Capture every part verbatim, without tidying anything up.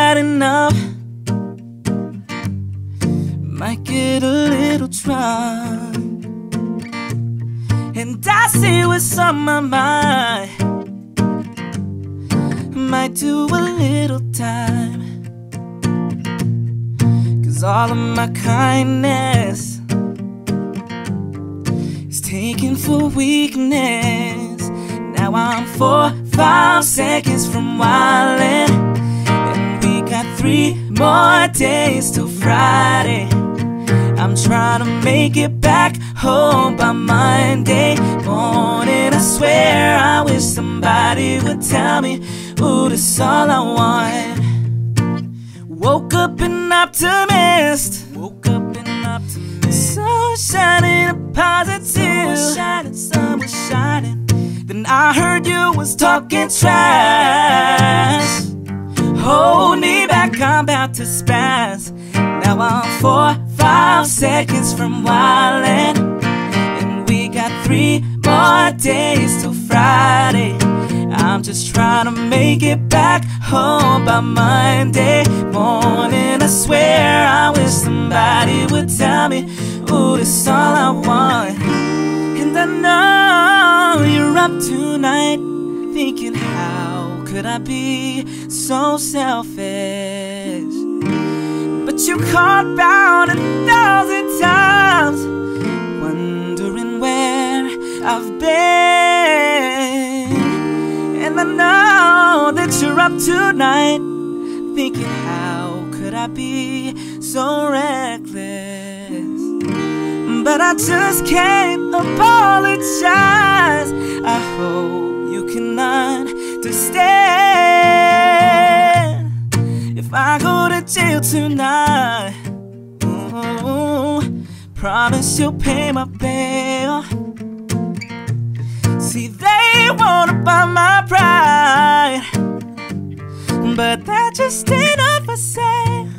had enough. Might get a little drunk, and I see what's on my mind. Might do a little time, 'cause all of my kindness is taken for weakness. Now I'm four, five seconds from wildin', and we got three more days till Friday. I'm trying to make it back home by Monday morning. I swear I wish somebody would tell me, ooh, that's all I want. Woke up an optimist. Woke up an optimist. Sun was shining, a positive. Sun was shining, sun was shining. Then I heard you was talking trash. Hold me back, I'm about to spaz. Now I'm four, five seconds from wildin', and we got three more days till Friday. I'm just trying to make it back home by Monday morning. I swear I wish somebody would tell me, ooh, that's all I want. And I know you're up tonight thinking, how could I be so selfish? But you called about a thousand times, wondering where I've been. And I know that you're up tonight thinking, how could I be so reckless? But I just can't apologize. I hope you can understand. If I go to jail tonight, ooh, promise you'll pay my bail. See, they wanna buy my pride, but that just ain't up for sale.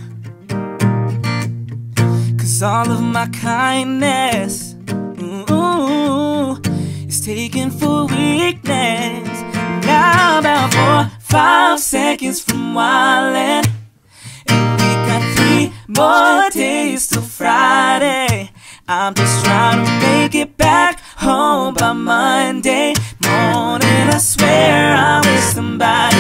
'Cause all of my kindness, ooh, is taken for weakness. Now about four, five seconds from wildin', and we got three more days till Friday. I'm just trying to make it back home by Monday morning. I swear I wish somebody